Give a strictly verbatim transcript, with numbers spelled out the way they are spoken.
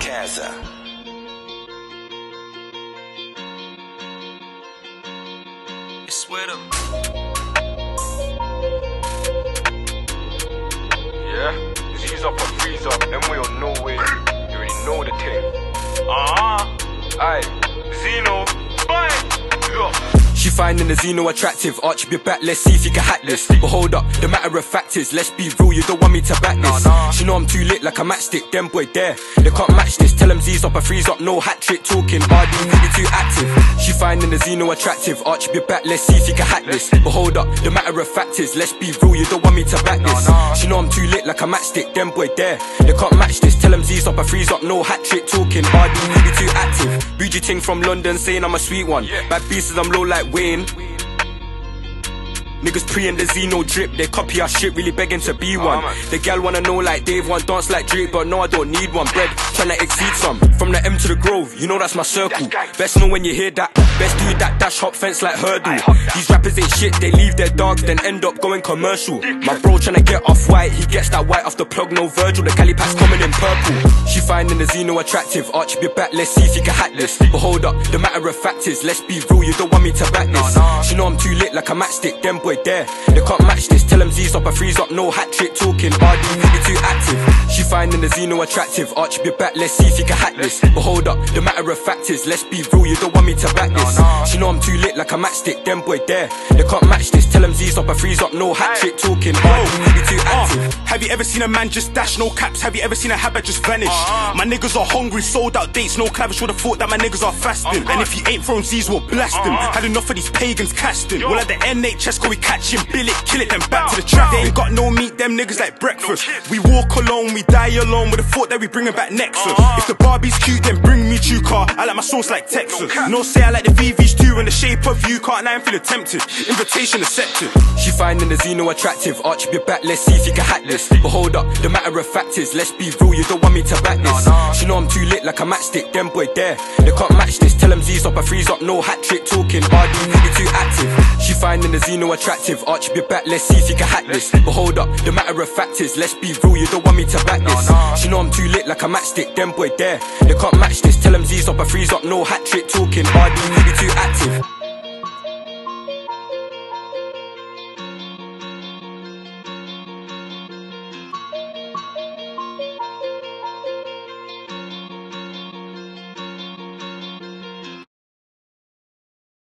Kaza. It's with him. Yeah, Z's up or freeze up, then we on no way. You already know the thing. Ah, uh-huh. Aye, Zeno, bye. Look. She finding the Zeno attractive, arch your back, let's see if you can hack this. But hold up, the matter of fact is, let's be real, you don't want me to back this. Nah, nah. She know I'm too lit like a matchstick, them boy there, they can't match this. Tell them Z's up, I freeze up, no hat trick talking, R D really too active. She finding the Zeno attractive, arch your back, let's see if you can hack this. But hold up, the matter of fact is, let's be real, you don't want me to back this. Nah, nah. She know I'm too lit like a matchstick, them boy there, they can't match this. Tell them Z's up, I freeze up, no hat trick talking, R D really too active. Bougie ting from London saying I'm a sweet one, bad pieces I'm low like Wayne. Niggas pre in the Zeno drip, they copy our shit, really begging to be one. Oh, The gal wanna know like Dave, want dance like Drake, but no, I don't need one. Bread, tryna exceed some. From the M to the Grove, you know that's my circle. Best know when you hear that. Best do that dash hop fence like hurdle. These rappers ain't shit, they leave their dogs, then end up going commercial. My bro tryna get off white, he gets that white off the plug, no Virgil. The Cali pack's coming in purple. She finding the Zeno attractive, arch your back, let's see if you can hack this. But hold up, the matter of fact is, let's be real, you don't want me to back this. She know I'm too lit like a matchstick, them boy there, they can't match this. Tell them Z's up, I freeze up, no hat trick talking, R D really too active. She finding the Zeno attractive, arch your back, let's see if you can hack this. But hold up, the matter of fact is, let's be real, you don't want me to back this. She know I'm too lit like a matchstick, them boy there, they can't match this. Tell them Z's up, I freeze up, no hat trick talking, R D really too active. Have you ever seen a man just dash, no caps? Have you ever seen a habit just vanish? My niggas are hungry, sold out dates, no clavish. Would've thought that my niggas are fasting. And if you ain't throwing Z's, we'll blast him. Had enough of these pagans casting. Well, at the N H S, go we catch him, bill it, kill it, then back to the trap. They ain't got no meat, them niggas like breakfast. We walk alone, we die alone. Would've thought that we bringing back Nexus. If the Barbie's cute, then bring me two car. I like my sauce like Texas. No say I like the V Vs too, in the shape of you. Can't lie, I'm feeling tempted. Invitation accepted. She finding the Zeno attractive, arch your back, let's see if you can hack this. But hold up, the matter of fact is, let's be real, you don't want me to back this. She know I'm too lit like a matchstick, them boy there, they can't match this. Tell them Z's up, I freeze up, no hat trick talking, R D really too active. She finding the Zeno attractive, arch your back, let's see if you can hack this. But hold up, the matter of fact is, let's be real, you don't want me to back this. She know I'm too lit like a matchstick, them boy there, they can't match this. Tell them Z's up, I freeze up, no hat trick talking, R D really too active.